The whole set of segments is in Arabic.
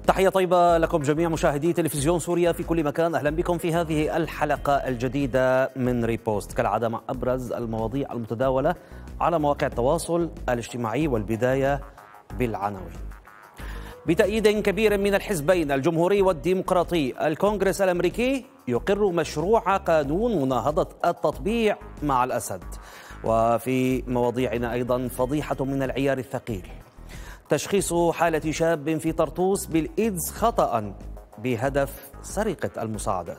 تحية طيبة لكم جميع مشاهدي تلفزيون سوريا في كل مكان. أهلا بكم في هذه الحلقة الجديدة من ريبوست، كالعادة مع أبرز المواضيع المتداولة على مواقع التواصل الاجتماعي، والبداية بالعناوين. بتأييد كبير من الحزبين الجمهوري والديمقراطي، الكونغرس الأمريكي يقر مشروع قانون مناهضة التطبيع مع الأسد. وفي مواضيعنا أيضا فضيحة من العيار الثقيل، تشخيص حالة شاب في طرطوس بالإيدز خطأ بهدف سرقة المساعدات.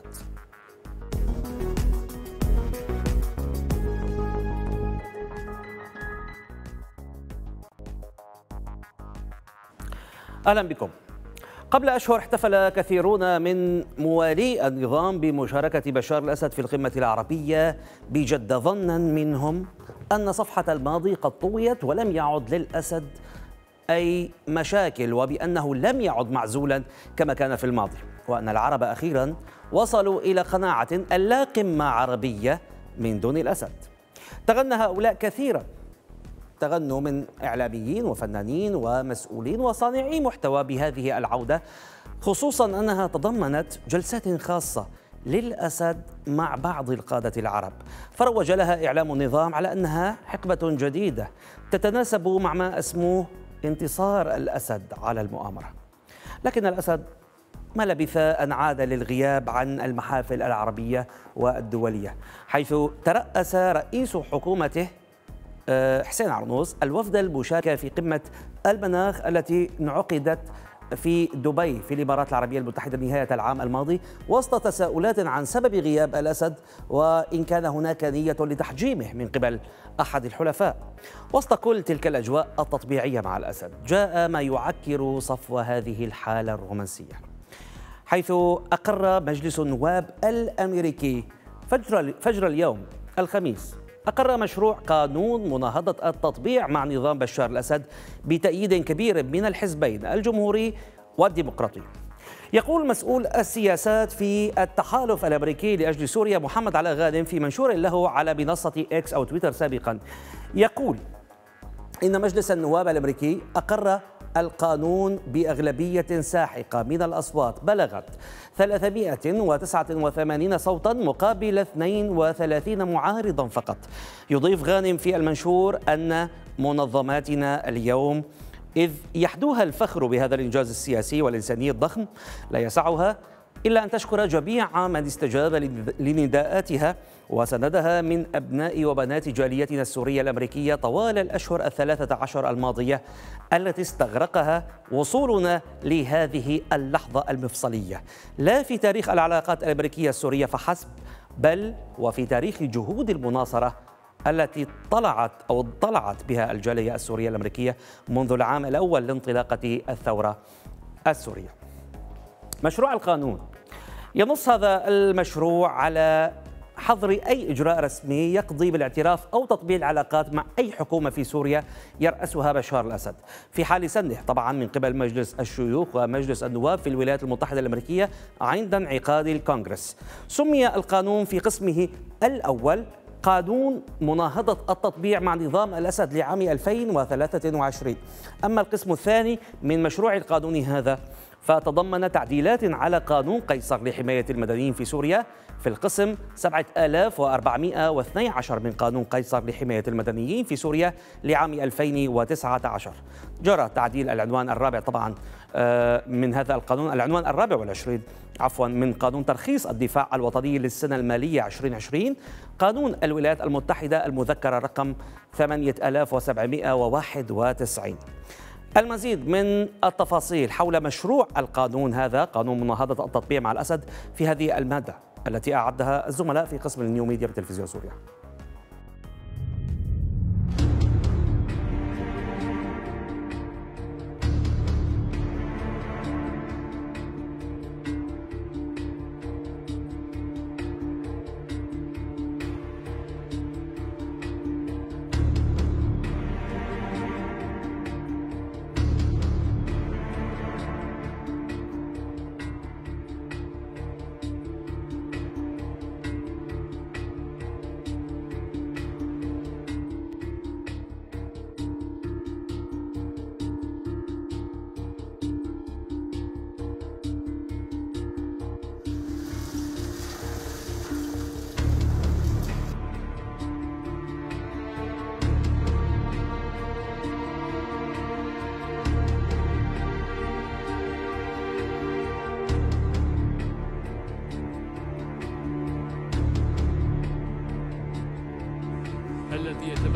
أهلا بكم. قبل أشهر احتفل كثيرون من موالي النظام بمشاركة بشار الأسد في القمة العربية بجدة، ظنا منهم أن صفحة الماضي قد طويت ولم يعد للأسد أي مشاكل، وبأنه لم يعد معزولا كما كان في الماضي، وأن العرب أخيرا وصلوا إلى قناعة أن لا قمة عربية من دون الأسد. تغنى هؤلاء كثيرا، تغنوا من إعلاميين وفنانين ومسؤولين وصانعي محتوى بهذه العودة، خصوصا أنها تضمنت جلسات خاصة للأسد مع بعض القادة العرب، فروج لها إعلام النظام على أنها حقبة جديدة تتناسب مع ما أسموه انتصار الأسد على المؤامرة. لكن الأسد ما لبث أن عاد للغياب عن المحافل العربية والدولية، حيث ترأس رئيس حكومته حسين عرنوس الوفد المشارك في قمة المناخ التي انعقدت في دبي في الإمارات العربية المتحدة نهاية العام الماضي، وسط تساؤلات عن سبب غياب الأسد وإن كان هناك نية لتحجيمه من قبل أحد الحلفاء. وسط كل تلك الأجواء التطبيعية مع الأسد جاء ما يعكر صفو هذه الحالة الرومانسية، حيث أقر مجلس النواب الأمريكي فجر اليوم الخميس مشروع قانون مناهضة التطبيع مع نظام بشار الأسد بتأييد كبير من الحزبين الجمهوري والديمقراطي. يقول مسؤول السياسات في التحالف الأمريكي لأجل سوريا محمد علاء غانم في منشور له على منصة إكس أو تويتر سابقا، يقول إن مجلس النواب الأمريكي أقر القانون بأغلبية ساحقة من الأصوات بلغت 389 صوتا مقابل 32 معارضا فقط. يضيف غانم في المنشور أن منظماتنا اليوم إذ يحدوها الفخر بهذا الإنجاز السياسي والإنساني الضخم لا يسعها إلا أن تشكر جميع من استجاب لنداءاتها وسندها من أبناء وبنات جاليتنا السورية الأمريكية طوال الأشهر 13 الماضية التي استغرقها وصولنا لهذه اللحظة المفصلية، لا في تاريخ العلاقات الأمريكية السورية فحسب، بل وفي تاريخ جهود المناصرة التي طلعت بها الجالية السورية الأمريكية منذ العام الأول لانطلاقة الثورة السورية. مشروع القانون ينص هذا المشروع على حظر أي إجراء رسمي يقضي بالاعتراف أو تطبيع العلاقات مع أي حكومة في سوريا يرأسها بشار الأسد، في حال سنه طبعا من قبل مجلس الشيوخ ومجلس النواب في الولايات المتحدة الأمريكية عند انعقاد الكونغرس. سمي القانون في قسمه الأول قانون مناهضة التطبيع مع نظام الأسد لعام 2023. أما القسم الثاني من مشروع القانون هذا فتضمن تعديلات على قانون قيصر لحماية المدنيين في سوريا في القسم 7412 من قانون قيصر لحماية المدنيين في سوريا لعام 2019. جرى تعديل العنوان الرابع طبعا من هذا القانون، العنوان 24 من قانون ترخيص الدفاع الوطني للسنة المالية 2020، قانون الولايات المتحدة المذكرة رقم 8791. المزيد من التفاصيل حول مشروع القانون هذا، قانون مناهضة التطبيع مع الأسد، في هذه المادة التي أعدها الزملاء في قسم النيو ميديا بتلفزيون سوريا.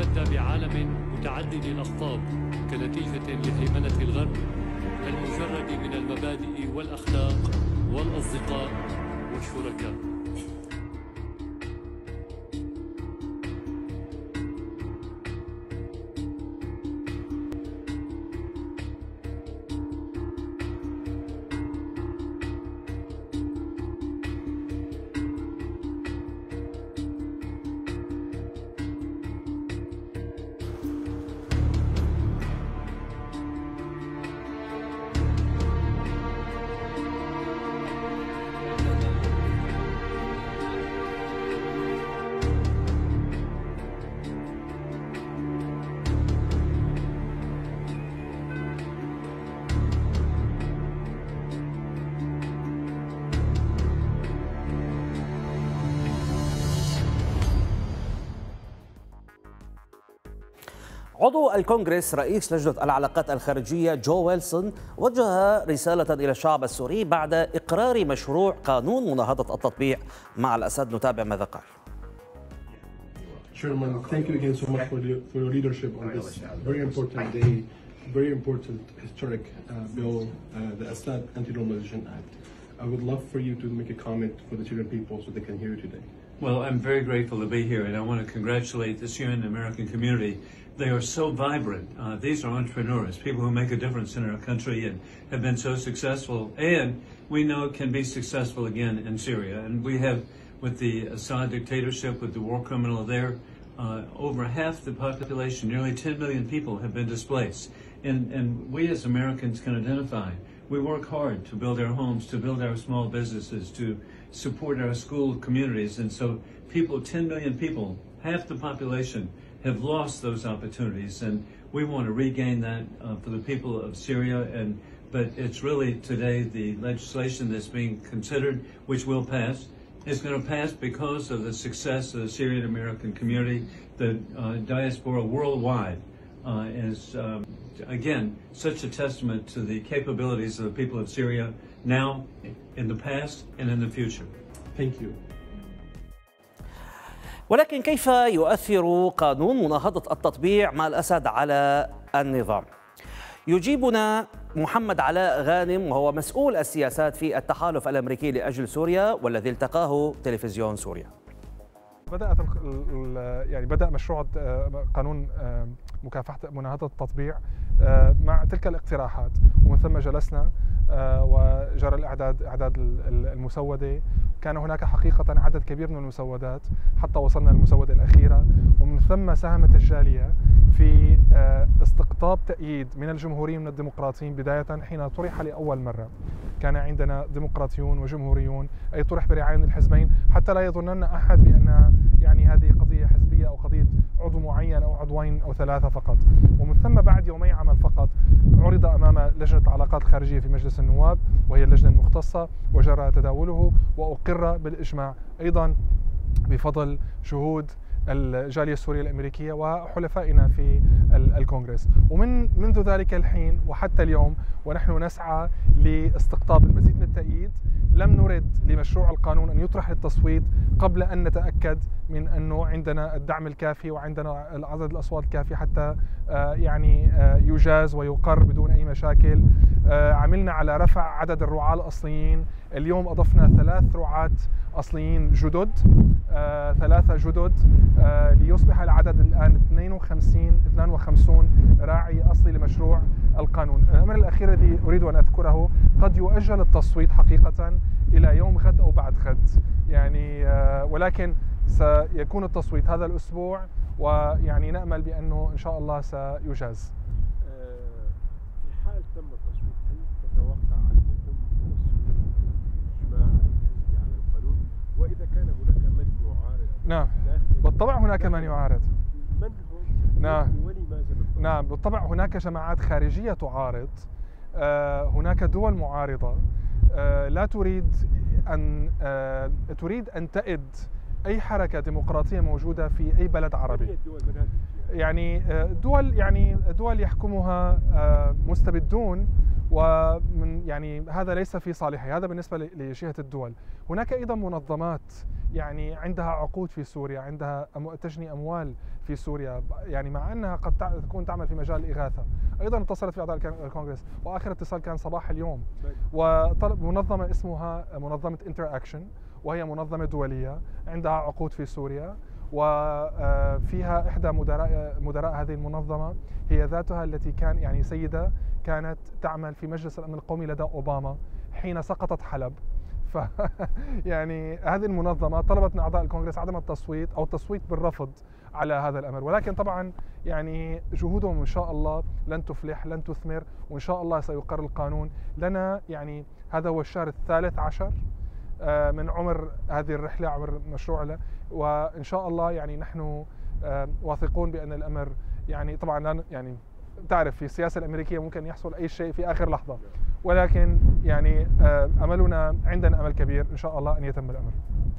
نتمتع بعالم متعدد الأقطاب كنتيجة لهيمنة الغرب المجرد من المبادئ والأخلاق والأصدقاء والشركاء. عضو الكونغرس رئيس لجنة العلاقات الخارجية جو ويلسون وجه رسالة إلى الشعب السوري بعد إقرار مشروع قانون مناهضة التطبيع مع الأسد. نتابع ماذا قال. Chairman, thank you again so much for your leadership on this very important day, very important historic bill, the Assad Anti-Normalization Act. I would love for you to make a comment for the Syrian people so they can hear you today. Well, I'm very grateful to be here, and I want to congratulate the Syrian American community. They are so vibrant. These are entrepreneurs, people who make a difference in our country and have been so successful, and we know it can be successful again in Syria. And we have, with the Assad dictatorship, with the war criminal there, over half the population, nearly 10 million people, have been displaced. And we as Americans can identify. We work hard to build our homes, to build our small businesses, to support our school communities. And so people, 10 million people, half the population, have lost those opportunities. And we want to regain that for the people of Syria. But it's really today the legislation that's being considered, which will pass. It's going to pass because of the success of the Syrian American community. The diaspora worldwide is, again, such a testament to the capabilities of the people of Syria now, in the past, and in the future. Thank you. ولكن كيف يؤثر قانون مناهضة التطبيع مع الأسد على النظام؟ يجيبنا محمد علاء غانم، وهو مسؤول السياسات في التحالف الأمريكي لأجل سوريا والذي التقاه تلفزيون سوريا. بدأ مشروع قانون مكافحة مناهضة التطبيع مع تلك الاقتراحات، ومن ثم جلسنا وجرى إعداد المسودة. كان هناك حقيقة عدد كبير من المسودات حتى وصلنا للمسودة الأخيرة، ومن ثم ساهمت الجالية في استقطاب تأييد من الجمهوريين من الديمقراطيين بداية حين طرح لأول مرة. كان عندنا ديمقراطيون وجمهوريون، أي طرح برعاية من الحزبين، حتى لا يظنن أحد بأن هذه قضية حزبية أو قضية عضو معين أو عضوين أو ثلاثة فقط. ومن ثم بعد يومي عمل فقط عرض أمام لجنة العلاقات الخارجية في مجلس النواب، وهي اللجنة المختصة، وجرى تداوله وأقر بالإجماع أيضا بفضل شهود الجالية السورية الأمريكية وحلفائنا في الكونغرس. منذ ذلك الحين وحتى اليوم ونحن نسعى لاستقطاب المزيد من التأييد. لم نرد لمشروع القانون أن يطرح للتصويت قبل أن نتأكد من أنه عندنا الدعم الكافي وعندنا عدد الأصوات الكافي حتى يجاز ويقر بدون أي مشاكل. عملنا على رفع عدد الرعاة الأصليين. اليوم أضفنا 3 رعاة أصليين جدد، 3 جدد، ليصبح العدد الآن 52 راعي أصلي لمشروع القانون. الأمر الأخير الذي أريد أن أذكره، قد يؤجل التصويت حقيقة إلى يوم غد أو بعد غد، ولكن سيكون التصويت هذا الأسبوع، نأمل بأنه إن شاء الله سيجاز. في حال تم التصويت، هل تتوقع أن يتم تصويت إجماع الحزب على القانون؟ وإذا كان هناك من يعارض؟ نعم بالطبع هناك من يعارض. من هم؟ نعم ولماذا بالطبع؟ نعم بالطبع هناك جماعات خارجية تعارض، هناك دول معارضة لا تريد أن تئد أي حركة ديمقراطية موجودة في أي بلد عربي. دول يحكمها مستبدون، ومن يعني هذا ليس في صالحي، هذا بالنسبة لجهة الدول. هناك أيضا منظمات يعني عندها عقود في سوريا، عندها تجني أموال في سوريا، يعني مع أنها قد تكون تعمل في مجال الإغاثة. أيضا اتصلت في أعضاء الكونغرس، وآخر اتصال كان صباح اليوم، وطلب منظمة اسمها منظمة انتر أكشن، وهي منظمة دولية عندها عقود في سوريا، وفيها إحدى مدراء هذه المنظمة هي ذاتها التي كان يعني سيدة كانت تعمل في مجلس الأمن القومي لدى أوباما حين سقطت حلب. ف يعني هذه المنظمة طلبت من أعضاء الكونغرس عدم التصويت أو التصويت بالرفض على هذا الأمر، ولكن طبعا يعني جهودهم إن شاء الله لن تفلح، لن تثمر، وإن شاء الله سيقر القانون. لنا يعني هذا هو الشهر ال13 من عمر هذه الرحلة، عمر مشروعنا، وإن شاء الله يعني نحن واثقون بأن الأمر يعني طبعا يعني تعرف في السياسة الأمريكية ممكن يحصل أي شيء في آخر لحظة، ولكن يعني أملنا، عندنا أمل كبير إن شاء الله أن يتم الأمر.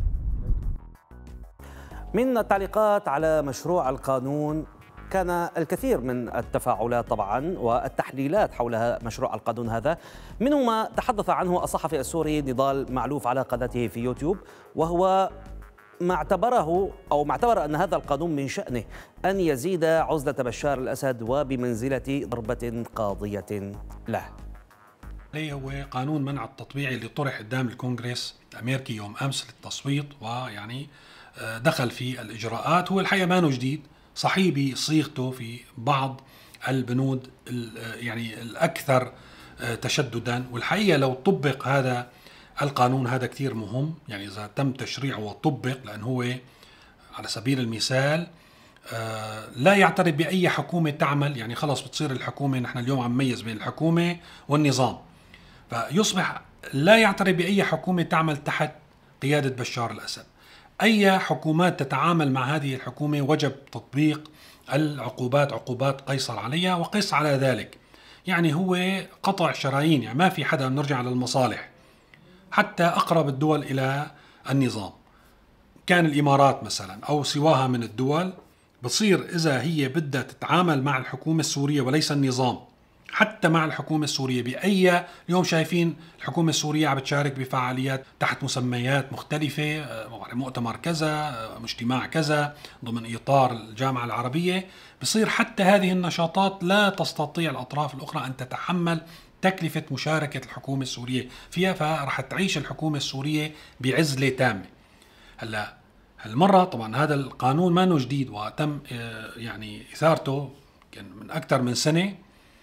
من التعليقات على مشروع القانون كان الكثير من التفاعلات طبعا والتحليلات حول مشروع القانون هذا، منه ما تحدث عنه الصحفي السوري نضال معلوف على قناته في يوتيوب، وهو ما اعتبر أن هذا القانون من شأنه أن يزيد عزلة بشار الأسد وبمنزلة ضربة قاضية له. هو قانون منع التطبيع اللي طرح قدام الكونغرس الأمريكي يوم أمس للتصويت، ويعني دخل في الإجراءات. هو الحقيقة ما جديد، صحيح بصيغته في بعض البنود يعني الأكثر تشددا، والحقيقة لو طبق هذا القانون هذا كثير مهم، يعني إذا تم تشريعه وطبق، لأن هو على سبيل المثال لا يعترف بأي حكومة تعمل، يعني خلص بتصير الحكومة، نحن اليوم عم نميز بين الحكومة والنظام، فيصبح لا يعترف بأي حكومة تعمل تحت قيادة بشار الأسد. أي حكومات تتعامل مع هذه الحكومة وجب تطبيق العقوبات، عقوبات قيصر عليها، وقس على ذلك يعني هو قطع شرايين، يعني ما في حدا نرجع للمصالح. حتى أقرب الدول إلى النظام كان الإمارات مثلا أو سواها من الدول، بصير إذا هي بدها تتعامل مع الحكومة السورية وليس النظام، حتى مع الحكومة السورية بأي، اليوم شايفين الحكومة السورية عم بتشارك بفعاليات تحت مسميات مختلفة، مؤتمر كذا، اجتماع كذا ضمن إطار الجامعة العربية، بصير حتى هذه النشاطات لا تستطيع الأطراف الأخرى أن تتحمل تكلفة مشاركة الحكومة السورية فيها، فرح تعيش الحكومة السورية بعزلة تامة. هلا هالمرة طبعا هذا القانون ما جديد، وتم يعني إثارته كان من أكثر من سنة.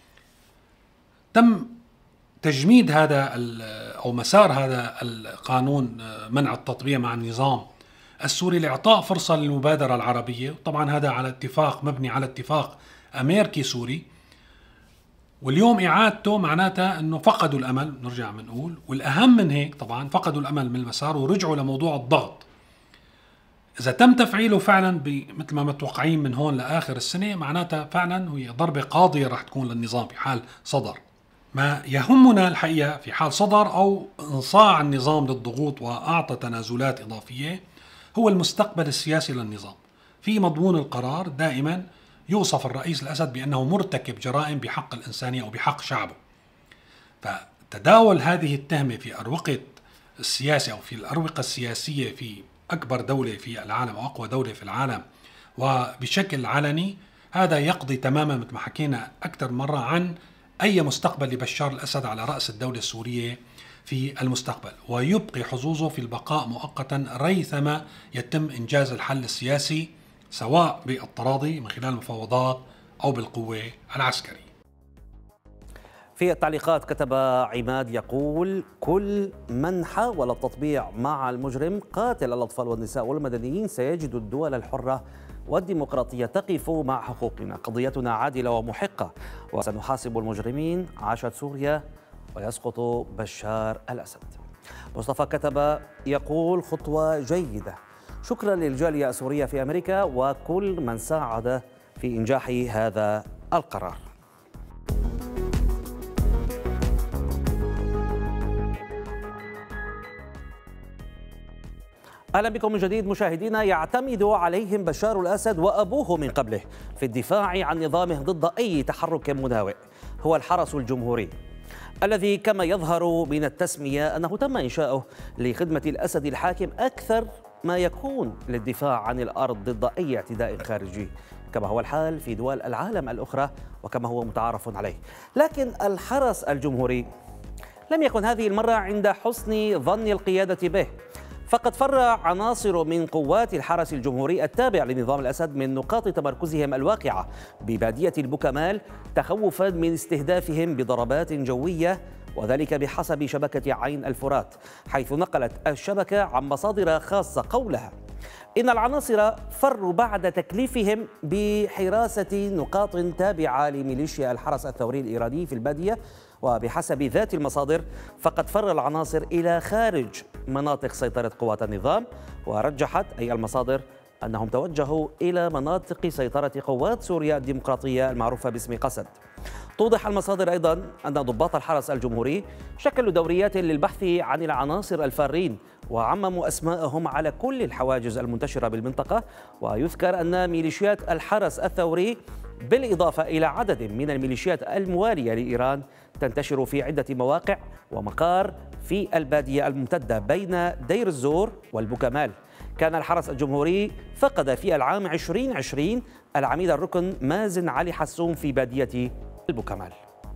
تم تجميد هذا أو مسار هذا القانون منع التطبيع مع النظام السوري لإعطاء فرصة للمبادرة العربية، طبعا هذا على اتفاق مبني على اتفاق أمريكي سوري. واليوم إعادته معناتها أنه فقدوا الأمل، نرجع بنقول، والأهم من هيك طبعا فقدوا الأمل من المسار ورجعوا لموضوع الضغط. إذا تم تفعيله فعلا مثل ما متوقعين من هون لآخر السنة، معناتها فعلا هي ضربة قاضية رح تكون للنظام في حال صدر. ما يهمنا الحقيقة في حال صدر أو انصاع النظام للضغوط وأعطى تنازلات إضافية هو المستقبل السياسي للنظام. في مضمون القرار دائما يوصف الرئيس الأسد بأنه مرتكب جرائم بحق الإنسانية أو بحق شعبه، فتداول هذه التهمة في أروقة السياسة أو في الأروقة السياسية في أكبر دولة في العالم أو أقوى دولة في العالم وبشكل علني، هذا يقضي تماما مثل ما حكينا أكثر مرة عن أي مستقبل لبشار الأسد على رأس الدولة السورية في المستقبل، ويبقي حظوظه في البقاء مؤقتا ريثما يتم إنجاز الحل السياسي، سواء بالتراضي من خلال المفاوضات أو بالقوة العسكرية. في التعليقات كتب عماد يقول: كل من حاول التطبيع مع المجرم قاتل الأطفال والنساء والمدنيين سيجد الدول الحرة والديمقراطية تقف مع حقوقنا، قضيتنا عادلة ومحقة وسنحاسب المجرمين، عاشت سوريا ويسقط بشار الأسد. مصطفى كتب يقول: خطوة جيدة، شكرا للجالية السورية في أمريكا وكل من ساعد في إنجاح هذا القرار. أهلا بكم من جديد مشاهدينا. يعتمد عليهم بشار الأسد وأبوه من قبله في الدفاع عن نظامه ضد أي تحرك مناوئ، هو الحرس الجمهوري. الذي كما يظهر من التسمية أنه تم إنشاؤه لخدمة الأسد الحاكم أكثر ما يكون للدفاع عن الأرض ضد أي اعتداء خارجي، كما هو الحال في دول العالم الأخرى وكما هو متعارف عليه. لكن الحرس الجمهوري لم يكن هذه المرة عند حسن ظن القيادة به، فقد فر عناصر من قوات الحرس الجمهوري التابع لنظام الأسد من نقاط تمركزهم الواقعة ببادية البوكمال تخوفا من استهدافهم بضربات جوية، وذلك بحسب شبكة عين الفرات، حيث نقلت الشبكة عن مصادر خاصة قولها إن العناصر فروا بعد تكليفهم بحراسة نقاط تابعة لميليشيا الحرس الثوري الإيراني في البادية. وبحسب ذات المصادر فقد فر العناصر إلى خارج مناطق سيطرة قوات النظام، ورجحت أي المصادر أنهم توجهوا إلى مناطق سيطرة قوات سوريا الديمقراطية المعروفة باسم قسد. توضح المصادر أيضا أن ضباط الحرس الجمهوري شكلوا دوريات للبحث عن العناصر الفارين وعمموا أسماءهم على كل الحواجز المنتشرة بالمنطقة. ويذكر أن ميليشيات الحرس الثوري بالإضافة إلى عدد من الميليشيات الموالية لإيران تنتشر في عدة مواقع ومقار في البادية الممتدة بين دير الزور والبوكمال. كان الحرس الجمهوري فقد في العام 2020 العميد الركن مازن علي حسوم في بادية البوكمال.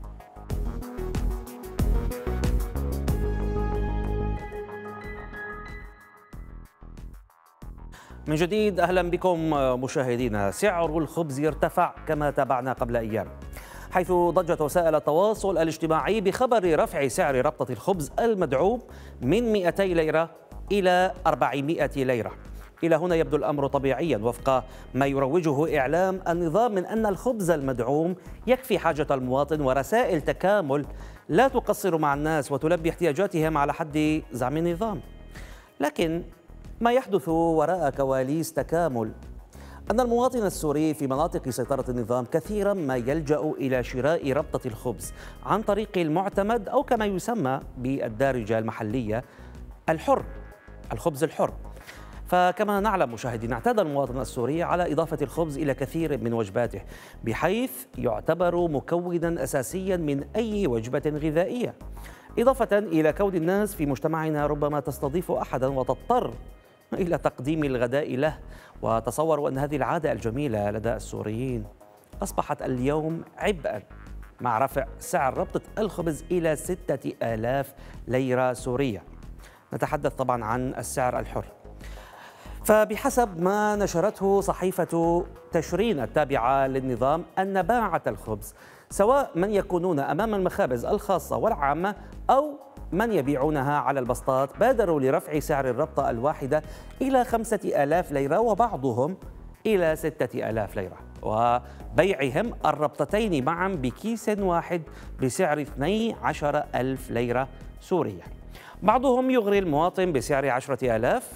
من جديد أهلا بكم مشاهدينا. سعر الخبز ارتفع كما تابعنا قبل أيام، حيث ضجت وسائل التواصل الاجتماعي بخبر رفع سعر ربطة الخبز المدعوم من 200 ليرة إلى 400 ليرة. إلى هنا يبدو الأمر طبيعيا وفق ما يروجه إعلام النظام من أن الخبز المدعوم يكفي حاجة المواطن، ورسائل تكامل لا تقصر مع الناس وتلبي احتياجاتهم على حد زعم النظام. لكن ما يحدث وراء كواليس تكامل أن المواطن السوري في مناطق سيطرة النظام كثيرا ما يلجأ إلى شراء ربطة الخبز عن طريق المعتمد أو كما يسمى بالدارجة المحلية الحر، الخبز الحر. فكما نعلم مشاهدينا اعتاد المواطن السوري على إضافة الخبز إلى كثير من وجباته، بحيث يعتبر مكونا أساسيا من أي وجبة غذائية، إضافة إلى كون الناس في مجتمعنا ربما تستضيف أحدا وتضطر إلى تقديم الغداء له. وتصوروا أن هذه العادة الجميلة لدى السوريين أصبحت اليوم عبئا مع رفع سعر ربطة الخبز إلى 6000 ليرة سورية. نتحدث طبعا عن السعر الحر. فبحسب ما نشرته صحيفة تشرين التابعة للنظام أن باعة الخبز سواء من يكونون أمام المخابز الخاصة والعامة أو من يبيعونها على البسطات بادروا لرفع سعر الربطة الواحدة إلى 5000 ليرة وبعضهم إلى 6000 ليرة، وبيعهم الربطتين معا بكيس واحد بسعر 12000 ليرة سورية. بعضهم يغري المواطن بسعر 10000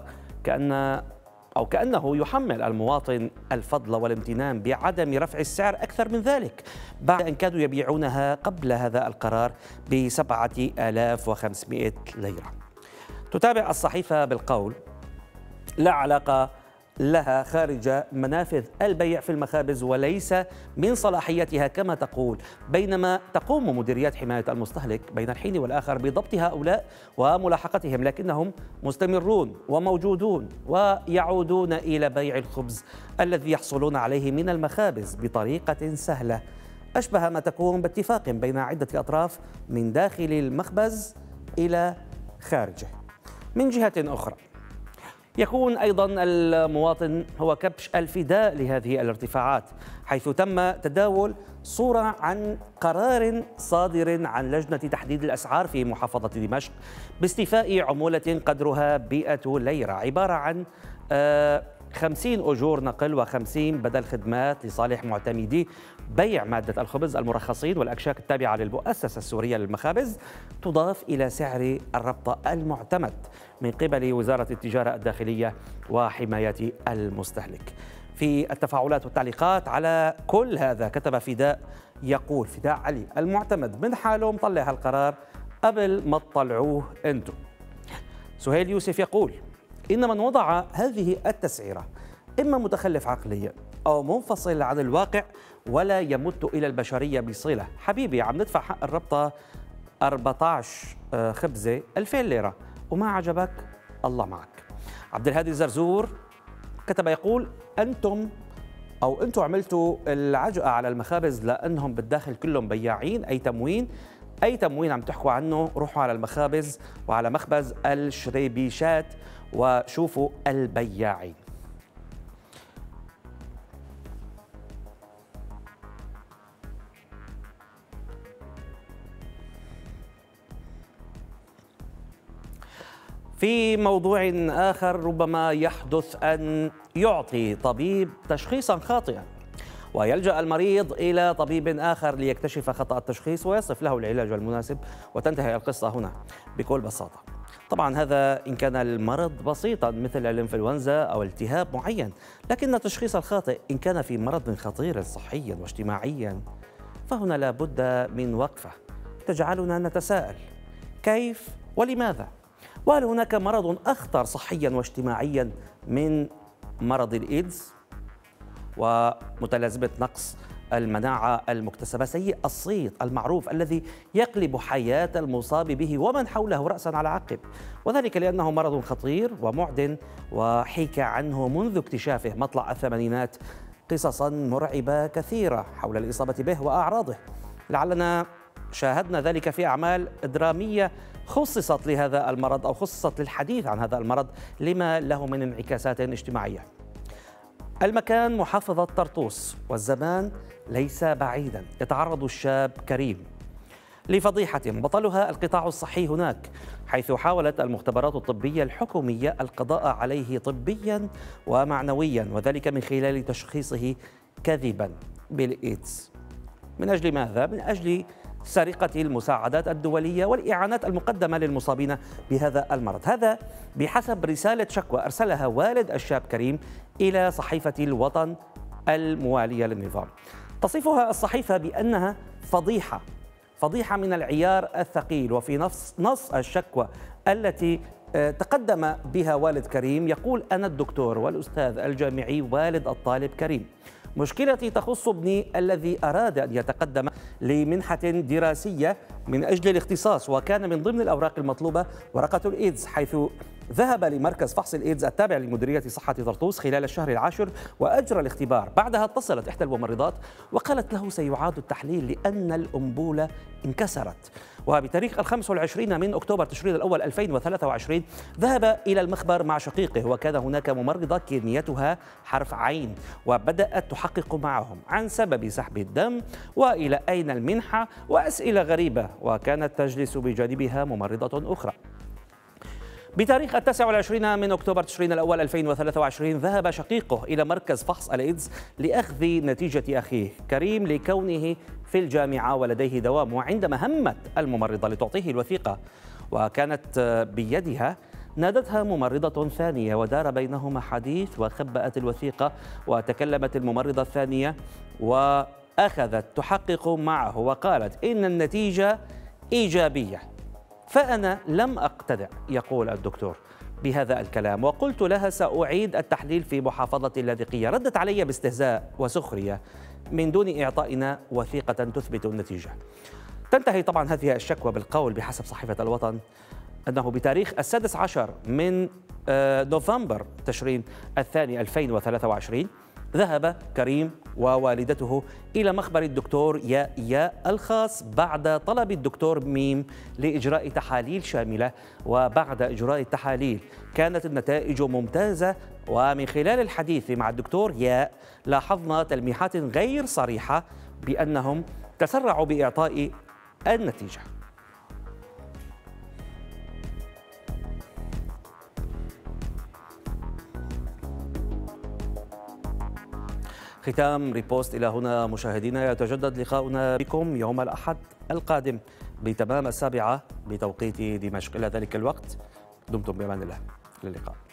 كأنه يحمل المواطن الفضل والامتنان بعدم رفع السعر أكثر من ذلك، بعد أن كانوا يبيعونها قبل هذا القرار ب7500 ليرة. تتابع الصحيفة بالقول: لا علاقة لها خارج منافذ البيع في المخابز وليس من صلاحيتها كما تقول، بينما تقوم مديريات حماية المستهلك بين الحين والآخر بضبط هؤلاء وملاحقتهم، لكنهم مستمرون وموجودون ويعودون إلى بيع الخبز الذي يحصلون عليه من المخابز بطريقة سهلة أشبه ما تكون باتفاق بين عدة أطراف من داخل المخبز إلى خارجه. من جهة أخرى يكون أيضا المواطن هو كبش الفداء لهذه الارتفاعات، حيث تم تداول صورة عن قرار صادر عن لجنة تحديد الأسعار في محافظة دمشق باستيفاء عمولة قدرها 100 ليرة، عبارة عن 50 أجور نقل و50 بدل خدمات لصالح معتمدي بيع مادة الخبز المرخصين والأكشاك التابعة للمؤسسة السورية للمخابز، تضاف إلى سعر الربطة المعتمد من قبل وزارة التجارة الداخلية وحماية المستهلك. في التفاعلات والتعليقات على كل هذا كتب فداء يقول: فداء علي المعتمد من حاله مطلع هالقرار قبل ما تطلعوه انتم. سهيل يوسف يقول: إن من وضع هذه التسعيرة إما متخلف عقليا أو منفصل عن الواقع ولا يمت إلى البشرية بصلة. حبيبي عم ندفع حق الربطة 14 خبزة 2000 ليرة، وما عجبك الله معك. عبد الهادي الزرزور كتب يقول أنتم عملتوا العجقة على المخابز لأنهم بالداخل كلهم بياعين. أي تموين عم تحكوا عنه، روحوا على المخابز وعلى مخبز الشريبيشات وشوفوا البياعين. في موضوع آخر، ربما يحدث أن يعطي طبيب تشخيصا خاطئا ويلجأ المريض إلى طبيب آخر ليكتشف خطأ التشخيص ويصف له العلاج المناسب، وتنتهي القصة هنا بكل بساطة. طبعا هذا إن كان المرض بسيطا مثل الإنفلونزا أو التهاب معين، لكن التشخيص الخاطئ إن كان في مرض خطير صحيا واجتماعيا فهنا لا بد من وقفة تجعلنا نتساءل كيف ولماذا؟ وهل هناك مرض أخطر صحيا واجتماعيا من مرض الإيدز ومتلازمة نقص المناعة المكتسبة، سيء الصيت المعروف الذي يقلب حياة المصاب به ومن حوله رأسا على عقب، وذلك لأنه مرض خطير ومعدن، وحكى عنه منذ اكتشافه مطلع الثمانينات قصصا مرعبة كثيرة حول الإصابة به وأعراضه. لعلنا شاهدنا ذلك في أعمال درامية خصصت لهذا المرض أو خصصت للحديث عن هذا المرض لما له من انعكاسات اجتماعية. المكان محافظة طرطوس والزمان ليس بعيدا. يتعرض الشاب كريم لفضيحة بطلها القطاع الصحي هناك، حيث حاولت المختبرات الطبية الحكومية القضاء عليه طبيا ومعنويا، وذلك من خلال تشخيصه كذبا بالإيدز. من أجل ماذا؟ من أجل سرقة المساعدات الدولية والإعانات المقدمة للمصابين بهذا المرض. هذا بحسب رسالة شكوى أرسلها والد الشاب كريم إلى صحيفة الوطن الموالية للنظام. تصفها الصحيفة بأنها فضيحة من العيار الثقيل. وفي نص الشكوى التي تقدم بها والد كريم يقول: أنا الدكتور والأستاذ الجامعي والد الطالب كريم. مشكلتي تخص ابني الذي أراد أن يتقدم لمنحة دراسية من أجل الاختصاص، وكان من ضمن الأوراق المطلوبة ورقة الإيدز، حيث ذهب لمركز فحص الإيدز التابع لمديرية صحة طرطوس خلال الشهر العاشر وأجرى الاختبار. بعدها اتصلت إحدى الممرضات وقالت له سيعاد التحليل لأن الأنبولة انكسرت. وبتاريخ 25 من أكتوبر تشرين الأول 2023 ذهب إلى المخبر مع شقيقه، وكان هناك ممرضة كنيتها حرف عين، وبدأت تحقق معهم عن سبب سحب الدم وإلى أين المنحة وأسئلة غريبة، وكانت تجلس بجانبها ممرضة أخرى. بتاريخ 29 من أكتوبر تشرين الأول 2023 ذهب شقيقه إلى مركز فحص الإيدز لأخذ نتيجة أخيه كريم لكونه في الجامعة ولديه دوام، وعندما همت الممرضة لتعطيه الوثيقة وكانت بيدها نادتها ممرضة ثانية ودار بينهما حديث، وخبأت الوثيقة وتكلمت الممرضة الثانية وأخذت تحقق معه وقالت إن النتيجة إيجابية. فأنا لم أقتنع، يقول الدكتور، بهذا الكلام، وقلت لها سأعيد التحليل في محافظة اللاذقية. ردت علي باستهزاء وسخرية من دون إعطائنا وثيقة تثبت النتيجة. تنتهي طبعا هذه الشكوى بالقول بحسب صحيفة الوطن أنه بتاريخ 16 من نوفمبر تشرين الثاني 2023 ذهب كريم ووالدته إلى مخبر الدكتور ياء الخاص بعد طلب الدكتور ميم لإجراء تحاليل شاملة، وبعد إجراء التحاليل كانت النتائج ممتازة، ومن خلال الحديث مع الدكتور ياء لاحظنا تلميحات غير صريحة بأنهم تسرعوا بإعطاء النتيجة. ختام ريبوست إلى هنا مشاهدينا، يتجدد لقاؤنا بكم يوم الأحد القادم بتمام 7 بتوقيت دمشق. إلى ذلك الوقت دمتم بأمان الله، إلى اللقاء.